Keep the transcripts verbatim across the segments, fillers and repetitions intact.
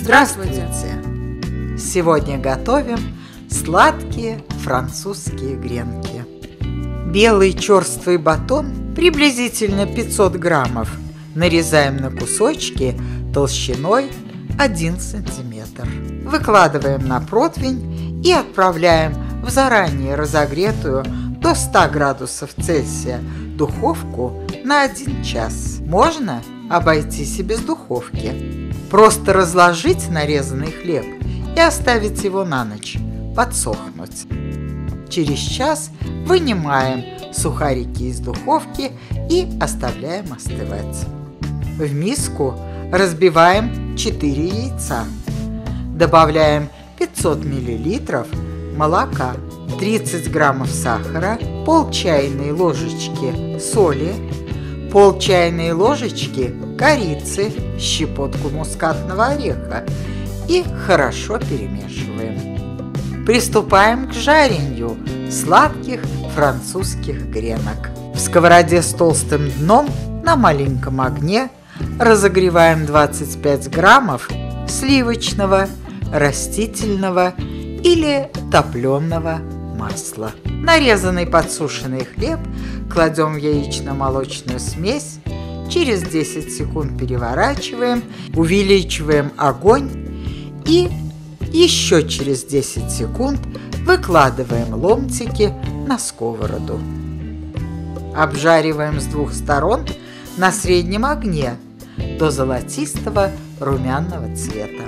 Здравствуйте! Сегодня готовим сладкие французские гренки. Белый черствый батон, приблизительно пятьсот граммов, нарезаем на кусочки толщиной один сантиметр. Выкладываем на противень и отправляем в заранее разогретую до ста градусов Цельсия духовку на один час. Можно обойтись и без духовки. Просто разложить нарезанный хлеб и оставить его на ночь подсохнуть. Через час вынимаем сухарики из духовки и оставляем остывать. В миску разбиваем четыре яйца. Добавляем пятьсот миллилитров молока, тридцать граммов сахара, пол чайной ложечки соли, пол чайной ложечки корицы, щепотку мускатного ореха и хорошо перемешиваем. Приступаем к жарению сладких французских гренок. В сковороде с толстым дном на маленьком огне разогреваем двадцать пять граммов сливочного, растительного или топленого масла. Нарезанный подсушенный хлеб кладем в яично-молочную смесь, через десять секунд переворачиваем, увеличиваем огонь и еще через десять секунд выкладываем ломтики на сковороду. Обжариваем с двух сторон на среднем огне до золотистого румяного цвета.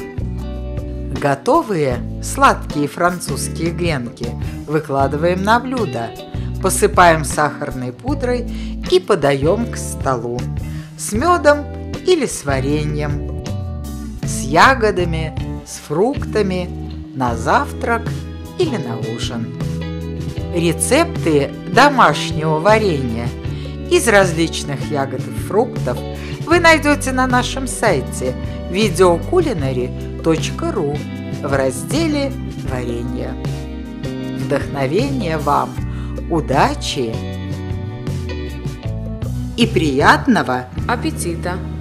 Готовые сладкие французские гренки выкладываем на блюдо, посыпаем сахарной пудрой и подаем к столу с медом или с вареньем, с ягодами, с фруктами, на завтрак или на ужин. Рецепты домашнего варенья из различных ягод и фруктов вы найдете на нашем сайте видеокулинари точка ру в разделе «Варенье». Вдохновения вам, удачи и приятного аппетита!